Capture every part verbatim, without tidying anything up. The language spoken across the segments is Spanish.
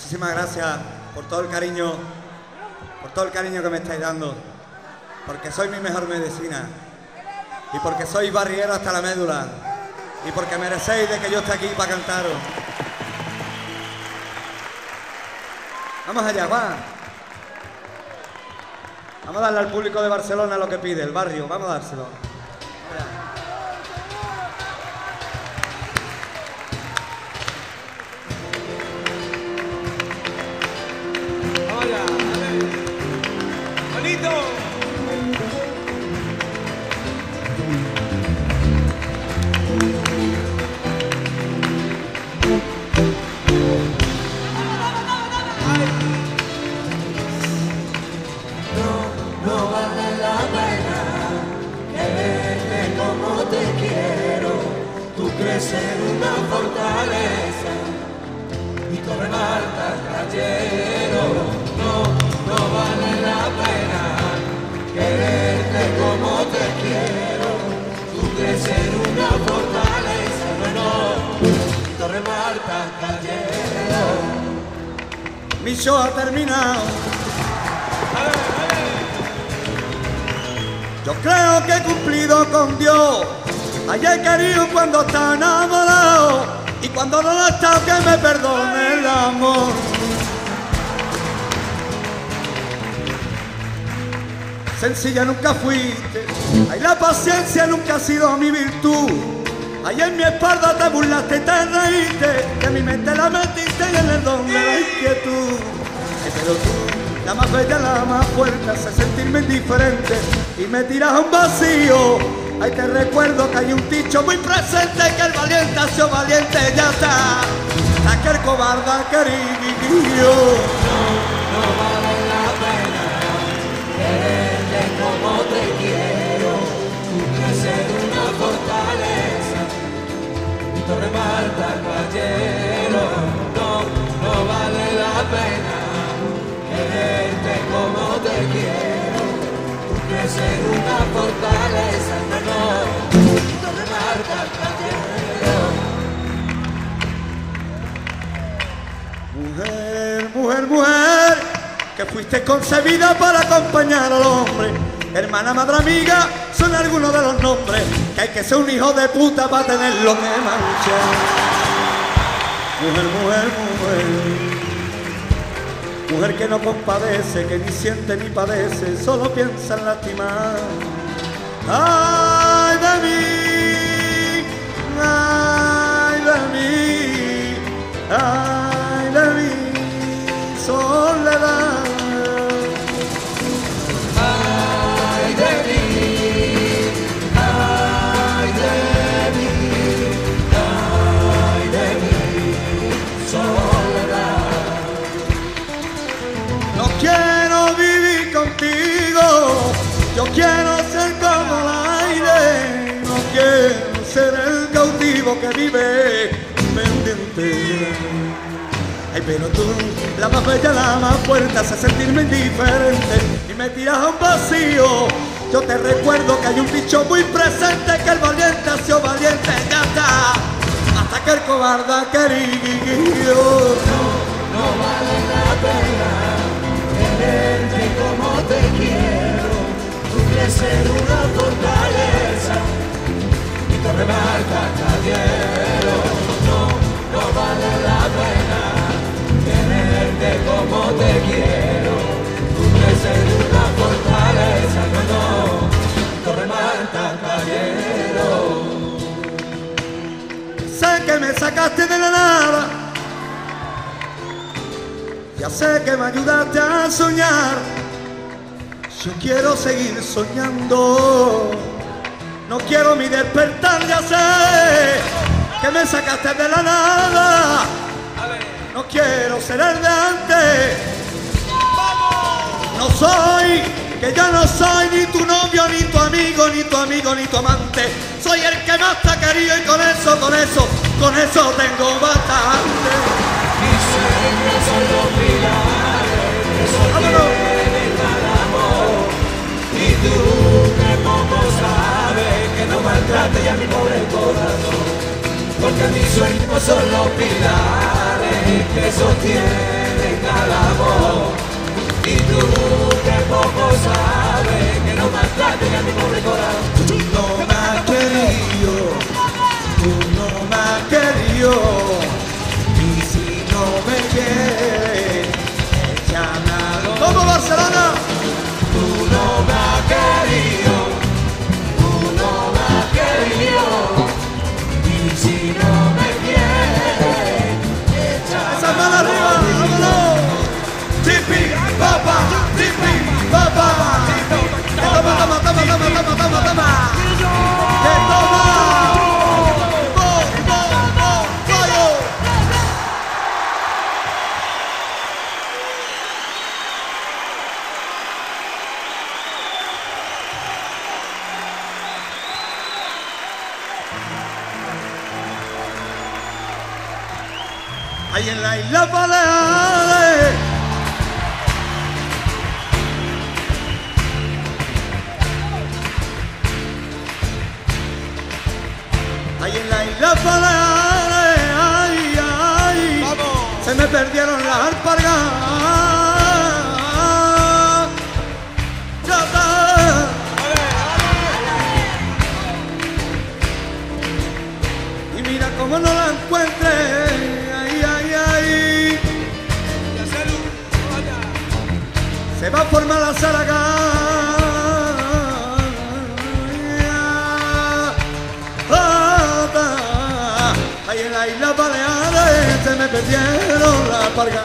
Muchísimas gracias por todo el cariño, por todo el cariño que me estáis dando, porque sois mi mejor medicina y porque sois barriero hasta la médula y porque merecéis de que yo esté aquí para cantaros. Vamos allá, va. Vamos a darle al público de Barcelona lo que pide, el barrio, vamos a dárselo. Ser una fortaleza y Torre Marta Caballero, no, no vale la pena quererte como te quiero. Tú crees ser una fortaleza, no, no, Torre Marta Caballero. Mi show ha terminado. Yo creo que he cumplido con Dios. Ayer querido cuando está enamorado y cuando no lo está que me perdone el amor. Sencilla nunca fuiste, ay la paciencia nunca ha sido mi virtud. Ayer en mi espalda te burlaste y te reíste, que en mi mente la metiste y en el don de la inquietud. Pero tú, la más bella, la más fuerte, hace sentirme indiferente y me tiras a un vacío. Ahí te recuerdo que hay un dicho muy presente, que el valiente ha sido valiente, ya está. Aquel cobarde querido. No, no vale la pena quererte como te quiero. Tú quieres ser una fortaleza y Torre Marta Caballero. No, no vale la pena quererte como te quiero. Tú quieres ser una fortaleza. Mujer, mujer, mujer, que fuiste concebida para acompañar al hombre. Hermana, madre, amiga, son algunos de los nombres, que hay que ser un hijo de puta para tener lo que mancha. Mujer, mujer, mujer, mujer que no compadece, que ni siente ni padece, solo piensa en lastimar. Ay de mí, ay de mí, ay de mí, soledad. Ay de mí, ay de mí, ay de mí, soledad. No quiero vivir contigo, yo quiero ser como el aire, no quiero ser el cautivo que vive pendiente. Ay, pero tú, la más bella, la más fuerte, hace sentirme indiferente y me tiras a un vacío. Yo te recuerdo que hay un dicho muy presente, que el valiente ha sido valiente, ya está. Hasta que el cobarde ha querido. No, no vale la pena quererte como te quiero. Tú quieres ser una fortaleza y Torre Marta Caballero. No, no vale la pena quererte como te quiero. Tú quieres ser una fortaleza, no, no, Torre Marta Caballero. Sé que me sacaste de la nada, ya sé que me ayudaste a soñar. Yo quiero seguir soñando, no quiero mi despertar, ya sé que me sacaste de la nada. No quiero ser el de antes, no soy, que ya no soy ni tu novio, ni tu amigo, ni tu amigo, ni tu amante. Soy el que más te ha querido y con eso, con eso, con eso tengo bastante. Mis sueños son los pilares que sostienen al amor. Y tú que poco sabes que no maltrate ya mi pobre corazón. Porque mis sueños son los pilares que sostienen Y tú que poco sabes que no maltrates a mi pobre corazón. Tú no me has querido, tú no me has querido. Y si no me quieres, échame a lo... ¡Vamos, Barcelona! Tú no me has querido, tú no me has querido. Y si no me quieres, échame ¡Esa mano arriba! ¡Vámonos! ¡Tipi, papá! ¡Tipi, papá! ¡Toma, toma, toma, toma, toma, toma, toma! ¡Que toma! ¡Bo, bo, bo, fallo! Ahí en la isla Baleares, ahí en la isla Baleares, ay, ay, se me perdieron las alpargas. Ya está. Y mira cómo no la encuentre. Se va a formar la Zaraga. Ahí en la isla Baleares se me perdieron las alpargas.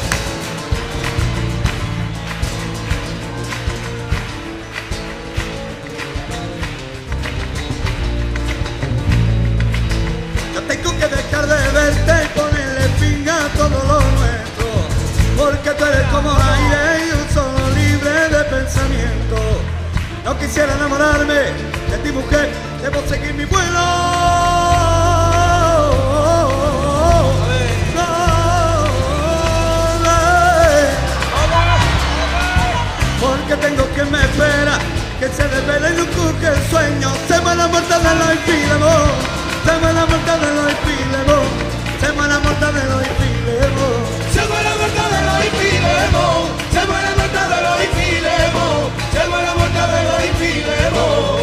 Yo tengo que dejar de verte y ponerle fin a todo lo nuestro, porque tú eres como el aire y un solo libre de pensamiento. No quisiera enamorarme de ti, mujer, debo seguir mi vuelo. Porque tengo que me espera, que se revele y nunca el sueño. Semana muerta de los infilemos, semana muerta de los infilemos, semana muerta de los infilemos. Semana muerta de los infilemos, semana muerta de los infilemos, semana muerta de los infilemos.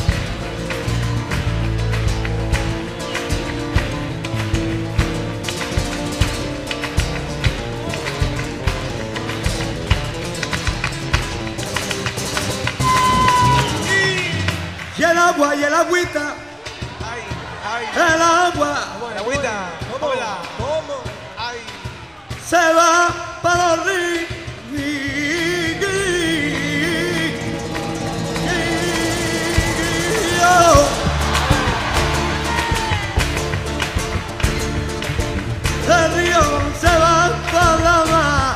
Y el agua y el agüita, Ay, ay, el agua la agüita, ¿cómo? ¿Cómo? Ay, se va para los ríos. El río se va para la mar.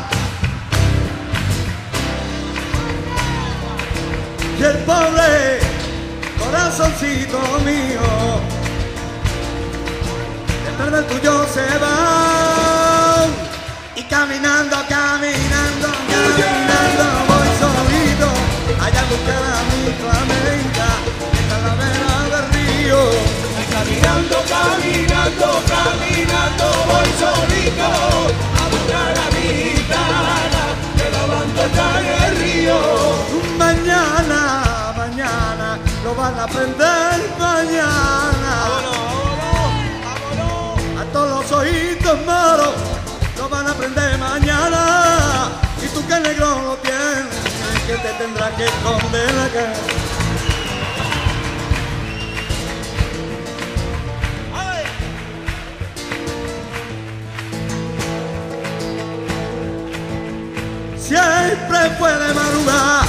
Y el pobre corazoncito mío, detrás del tuyo se va. Y caminando, caminando, caminando voy solito allá a buscar a mi flamenca en la vera del río. Caminando, caminando, caminando, voy solito a buscar a mi gitana, que la banda está en el río. Mañana, mañana, lo van a aprender mañana. vámonos, vámonos. A todos los ojitos moros lo van a aprender mañana. Y tú que negro lo tienes, que te tendrá que esconder acá. Ay, Siempre fue de madrugada,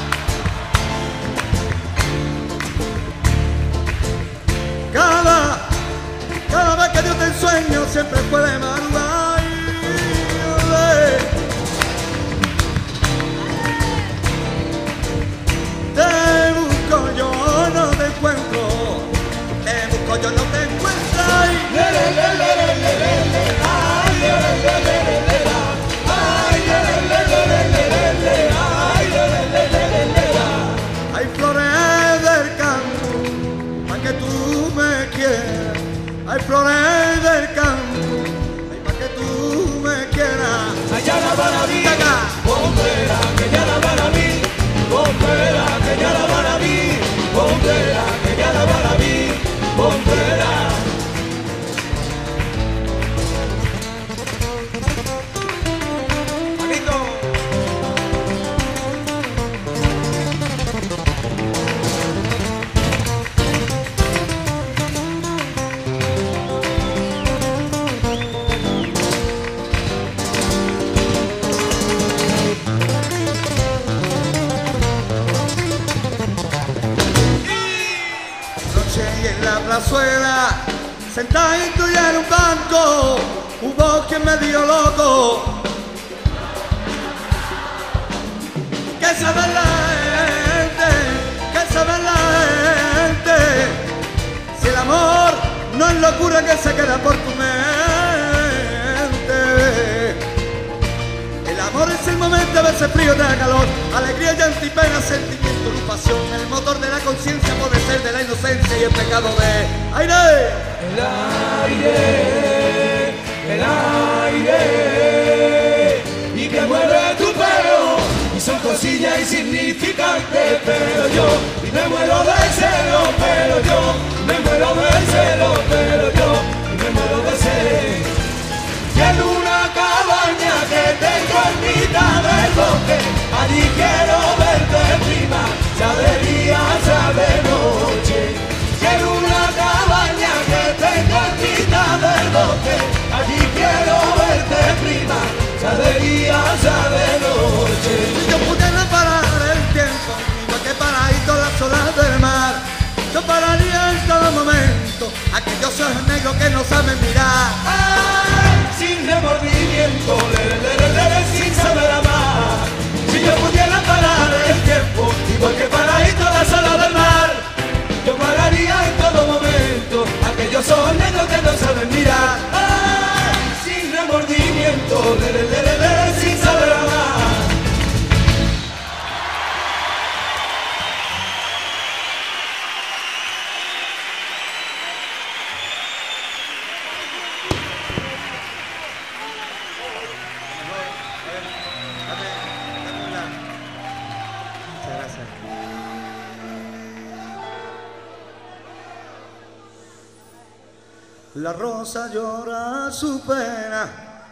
cada, cada vez que Dios te ensueño, siempre fue de madrugada. Te busco, yo no te encuentro, te busco, yo no te encuentro. Hay flores del campo, para que tú me quieras. Hay flores del campo, para que tú me quieras. Allá la para vida. y en la plazuela, sentadito y en un banco, hubo quien me dio loco. ¿Qué sabe la gente? ¿Qué sabe la gente? Si el amor no es locura que se queda por tu mente. El amor es el momento, a veces frío te da calor, alegría, llanto y pena, sentimiento y pasión. El motor de la conciencia puede ser de la inocencia y el pecado de aire. El aire, el aire, y que muere tu pelo, y son cosillas insignificantes, pero yo y me muero del celo, pero yo me muero del celo, pero yo y me muero del celo. Y en una cabaña que tengo en mitad del bosque, allí quiero verte prima, ya de día, ya de noche. Y en una cabaña que tengo en mitad del bosque, allí quiero verte prima, ya de día, ya de noche. Si yo pudiera parar el tiempo, igual que paradito las olas del mar, yo pararía en todo momento aquellos ojos negros que no saben mirar. ¡Ay! Sin remordimiento, le, le, le, le, le, sin saber amar. Si yo pudiera parar el tiempo, igual que paradito las olas del mar, yo pararía en todo momento aquellos ojos negros que no saben mirar. ¡Ay! Sin remordimiento, le, le, le, le, le, sin saber amar. La rosa llora su pena,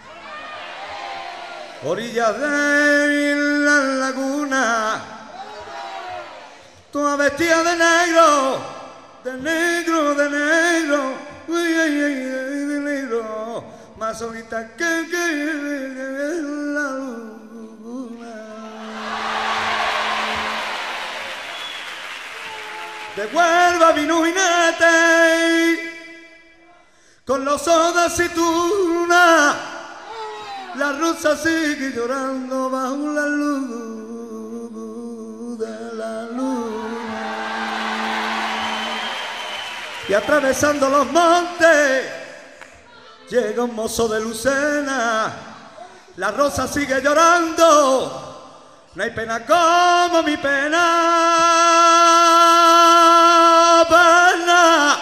orillas de la laguna, toda vestida de negro, de negro, de negro, uy, ay, ay, ay, de negro, más bonita que, que la luna. De Huelva vino jinete con los ojos de aceituna, la rosa sigue llorando bajo la luz de la luna. Y atravesando los montes llega un mozo de Lucena, la rosa sigue llorando, no hay pena como mi pena, pena.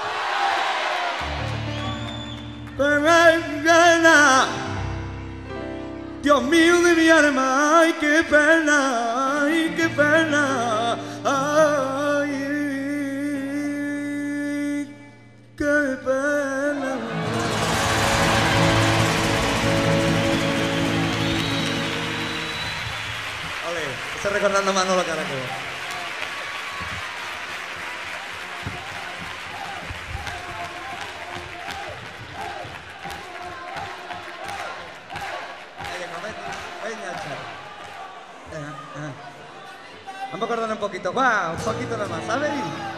Pena, Dios mío de mi alma, ay qué pena, ay qué pena, ay qué pena. Ole, estoy recordando a Manolo Caraco. Vamos a acordar un poquito, va, un poquito nada más, ¿sabes?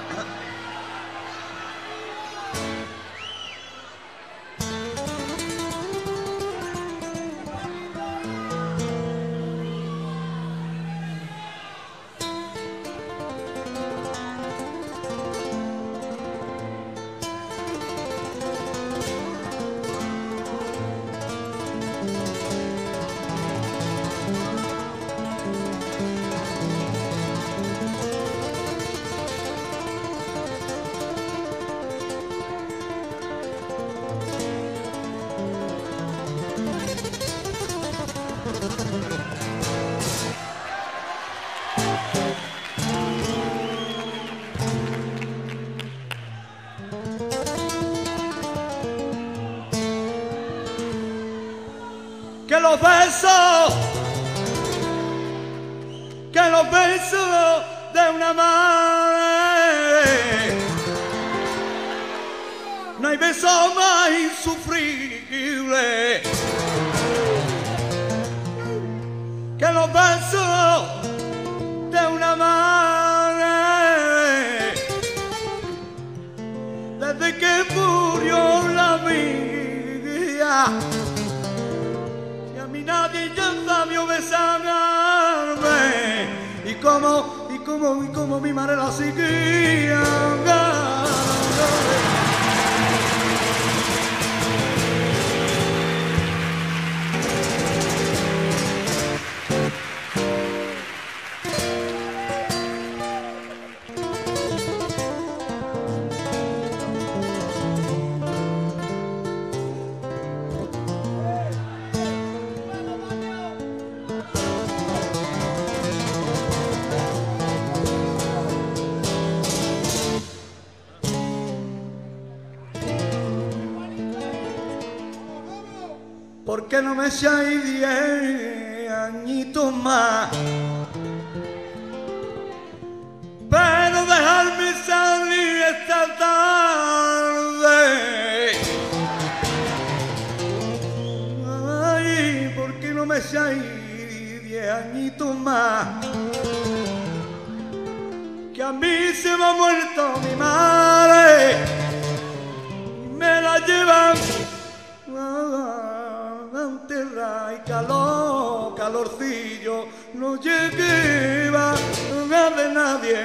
Que los besos, que los besos de una madre, no hay beso más insufrible que los besos de una madre. desde que murió la vida. Y a mí nadie ya sabió besarme, y como, y como, y como mi madre la seguía. ¿Por qué no me echáis diez añitos más? Pero dejarme salir esta tarde. Ay, ¿por qué no me echáis diez añitos más? Que a mí se me ha muerto mi madre y me la llevan tierra y calor, calorcillo, no llegueba a de nadie.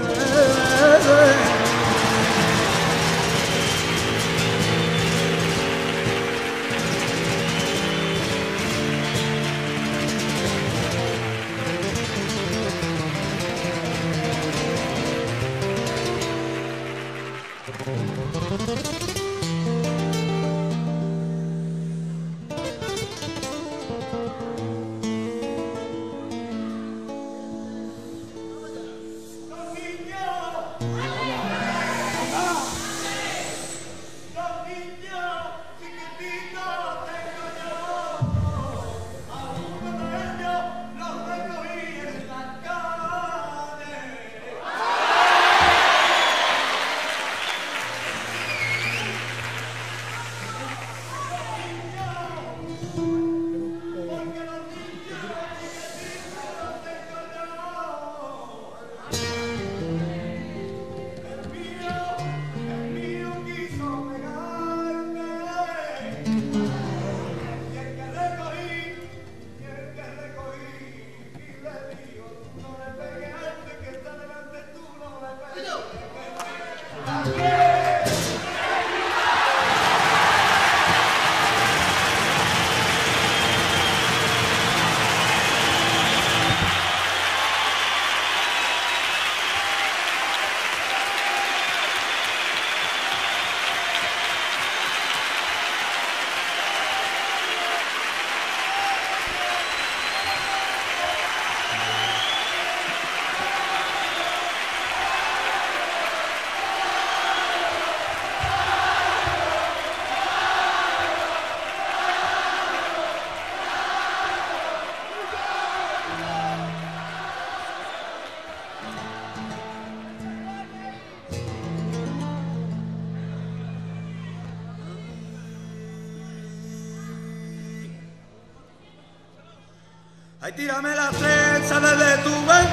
Ay, tírame la trenza desde tu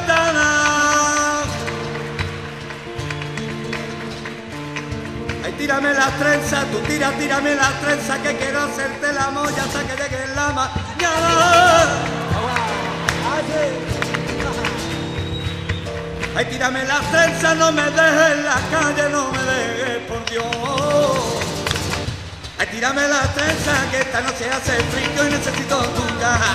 ventana. Ay, tírame la trenza, tú tira, tírame la trenza, que quiero hacerte la molla hasta que llegue la mañana. Ay, tírame la trenza, no me dejes en la calle, no me dejes, por Dios. Ay, tírame la trenza, que esta noche hace frío y necesito tu caja.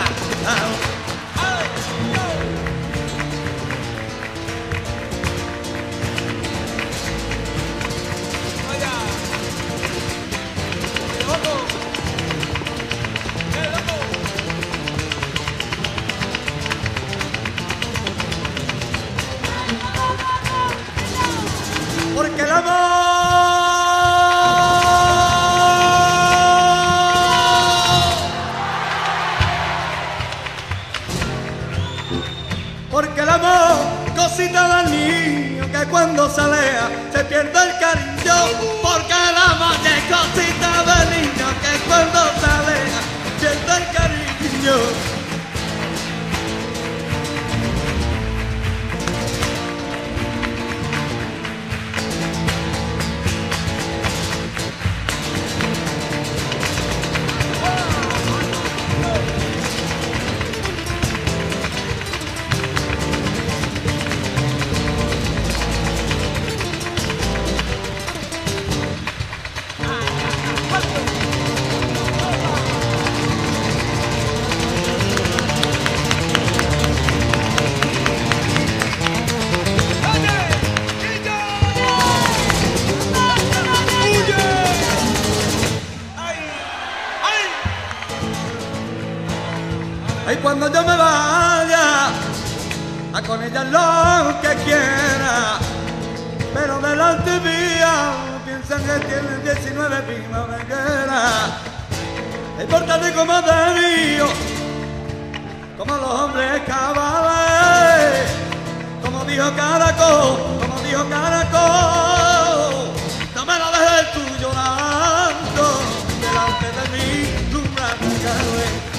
Porque el amor, porque el amor, cosita del niño que cuando salea se pierde el cariño. Porque el amor es cosita del niño que cuando salea pierde el cariño. Y cuando yo me vaya, a con ella lo que quiera, pero delante mía piensan que tienen diecinueve primaveras. Es importante como de mío, como los hombres cabales, como dijo Caracol, como dijo Caracol, no me la dejes tú llorando delante de mí, nunca me cabe.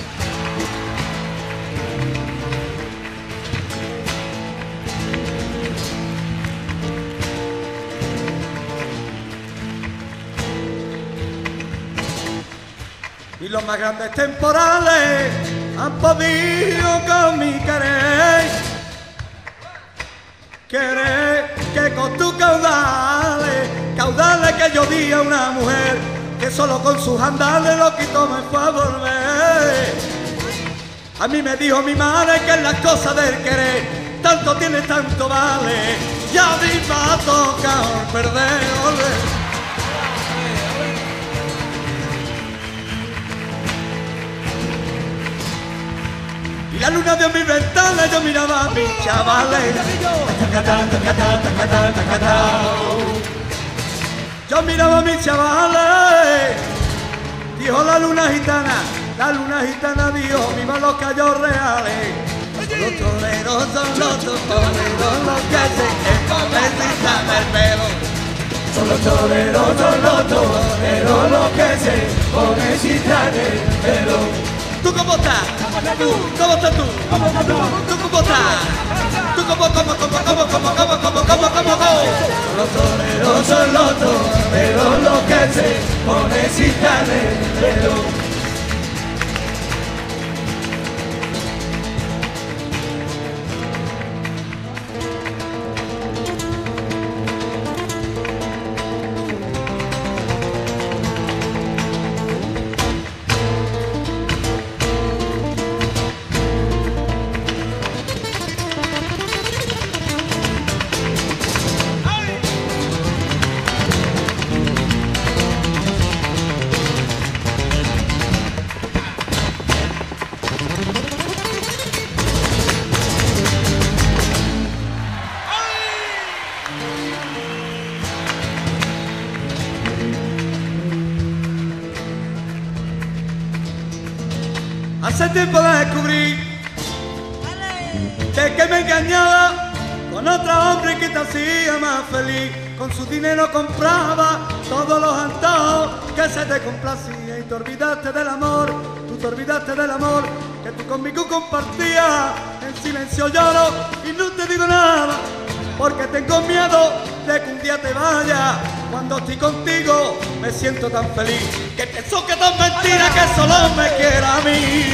Y los más grandes temporales han podido con mi querer, querer que con tus caudales, caudales que yo di a una mujer que solo con sus andales lo quitó me fue a volver. A mí me dijo mi madre que es la cosa del querer, tanto tiene, tanto vale, ya a mí me ha tocado perder, olé. La luna de mi ventana, yo miraba a mis chavales. Yo miraba a mis chavales. Dijo la luna gitana, la luna gitana dijo, viva los callos reales. Los toreros son los toreros los que se necesitan el pelo. Son los toreros, son los toreros los que se necesitan el pelo. ¿Tú cómo estás? ¿Tú? ¿Cómo estás tú? ¿Tú cómo estás? ¿Tú cómo, cómo, cómo, cómo, cómo, cómo, cómo, cómo, cómo, cómo? Los toreros son los toreros los que se necesitan el pelo. Hace tiempo descubrí que, que me engañaba con otro hombre que te hacía más feliz. Con su dinero compraba todos los antojos que se te complacía y te olvidaste del amor, tú te olvidaste del amor que tú conmigo compartías. En silencio lloro y no te digo nada porque tengo miedo de que un día te vaya. Cuando estoy contigo me siento tan feliz que pienso que tan mentira que solo me quiera a mí.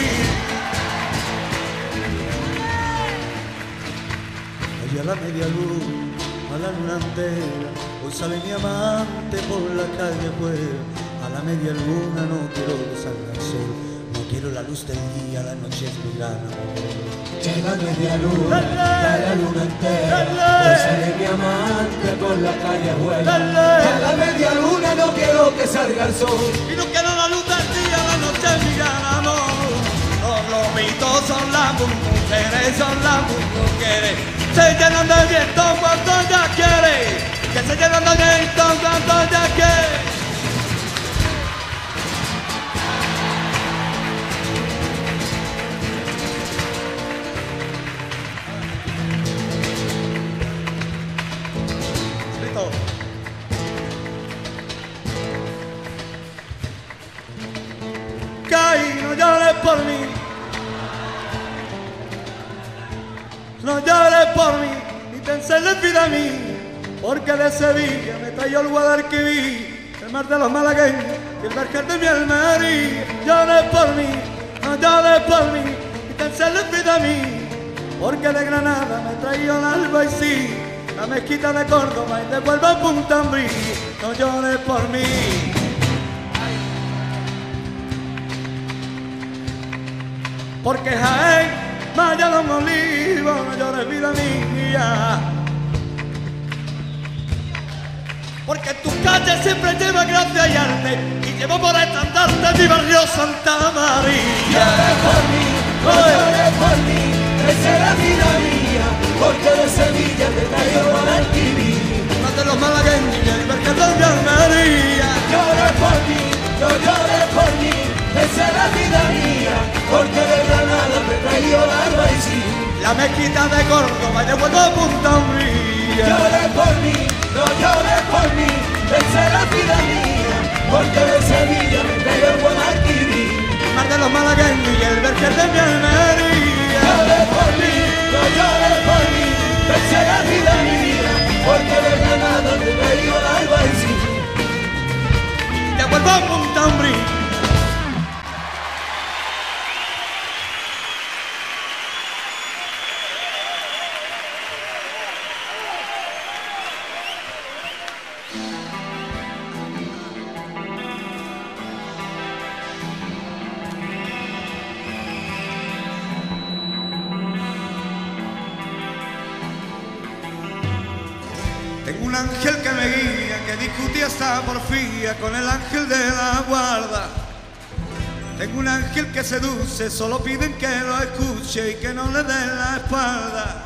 Allá a la media luz, a la luna entera, hoy sale mi amante por la calle afuera. A la media luna no quiero que salga el sol, no quiero la luz del día, la noche es mi gran amor. Llega media luna, a la luna entera, hoy sale mi amante por la calle abuela. A la media luna no quiero que salga el sol, y no quiero la luz del día, la noche es mi gran amor. Los lobitos son las mujeres, son las mujeres, se llenan de viento cuando ella quiere, que se llenan de viento cuando ella quiere. Caí, no llores por mí, no llores por mí, ni te enceles vida a mí, porque de Sevilla me traigo el Guadalquivir, el mar de los malagueños y el Vergel de mi Almería. Llores por mí, no llores por mí, ni te enceles vida a mí, porque de Granada me traigo el Albaicín, la mezquita de Córdoba y de Huelva a Punta Ambrí. No llores por mí. Porque Jaén, Maya, Don Olivo, no llores vida mía. Porque tus calles siempre llevan gracia y arte, y llevo por estandarte mi barrio Santa María. llores por mí, no llores por mí, esa es la vida mía, porque de Sevilla te traigo Guadalquivir. No de los malagueños y el mercadón de Almería. Llores por mí, no llores por mí, esa es la vida mía, porque de Granada te traigo la Albaicín. La mezquita de Córdoba y de Hueco Punta Umbría. Llores por mí, no llores por mí, esa es la vida mía, porque de Sevilla me traigo el Guadalquivir. Mar de los malagueños y el Vergel de mi Almería. Llores por mí, no llores por mí, esa es la vida mía, porque de Granada te traigo el Albaicín. De Hueco Punta Umbría. Tengo un ángel que me guía, que discutía hasta porfía con el ángel de la guarda. Tengo un ángel que seduce, solo piden que lo escuche y que no le den la espalda.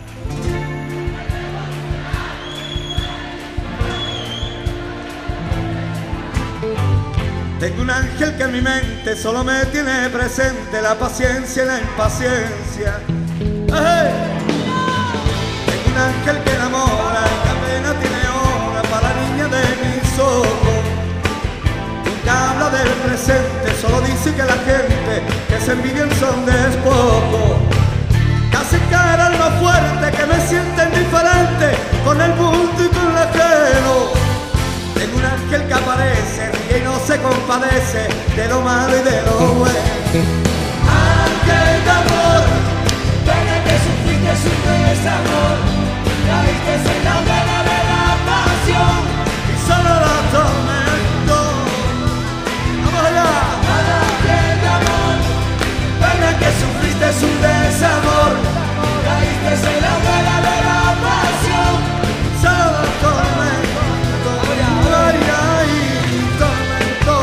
Tengo un ángel que en mi mente solo me tiene presente la paciencia y la impaciencia. ¡Hey! Un ángel que enamora y que apenas tiene hora para la niña de mis ojos. Nunca habla del presente, solo dice que la gente que se envidian son despojos. Casi caer al más fuerte que me siente indiferente con el mundo y con el ajeno. Tengo un ángel que aparece, ríe y no se compadece de lo malo y de lo bueno. Ángel de amor, pena que sufriste su desamor. Caíste en la hoguera de la pasión Y solo la tormento. ¡Vamos allá! Ángel de amor, pena que sufriste su desamor. Caíste en la hoguera de la pasión Solo la tormento. Ay, ay, tormento.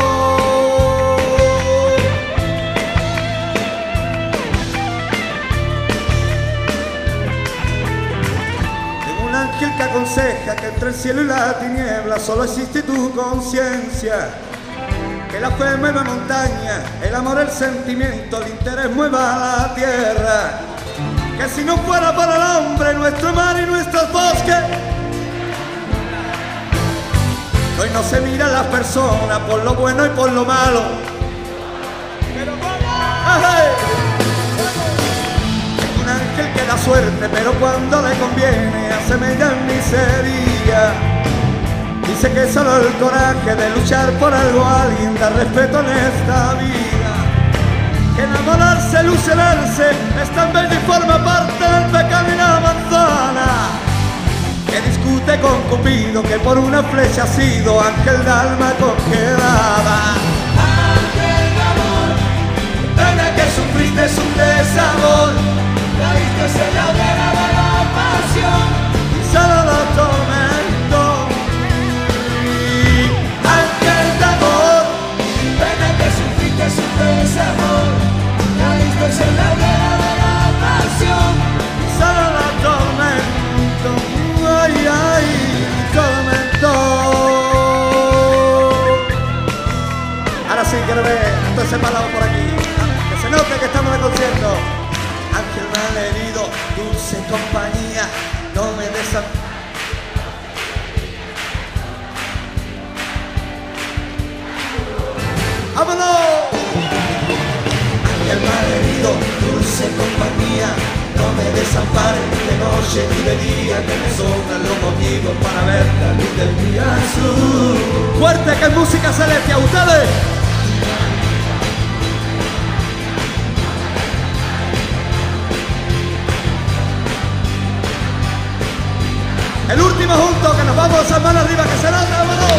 Un ángel que aconseja que entre el cielo y la tiniebla solo existe tu conciencia. Que la fe mueva montaña, el amor, el sentimiento, el interés mueva la tierra. Que si no fuera para el hombre, nuestro mar y nuestros bosques, hoy no se miran las personas por lo bueno y por lo malo. ¡Ay! Un ángel que da suerte, pero cuando le conviene hace mella en miseria. Dice que solo el coraje de luchar por algo a alguien da respeto en esta vida. Que enamorarse, ilusionarse es tan bello y forma parte del pecado y la manzana. Que discute con Cupido, que por una flecha ha sido ángel de alma congelada. Ángel de amor, pena que sufriste su desamor. Caíste en la hoguera de la pasión Y solo lo tormento. Ángel de amor, pena que sufriste su desamor. Caíste en la hoguera de la pasión y solo lo tormento. Ay, ay, tormento. Ahora sí, quiero ver, estoy separado por aquí. Que se note que estamos de concierto. Ángel malherido, dulce compañía, no me desampares. ¡Vámonos! Ángel malherido, dulce compañía, no me desampares ni de noche ni de día, que me sobran los motivos para ver la luz del día azul. Fuerte, que es música celeste a ustedes. El último junto, que nos vamos a mano arriba, que se nota, vámonos.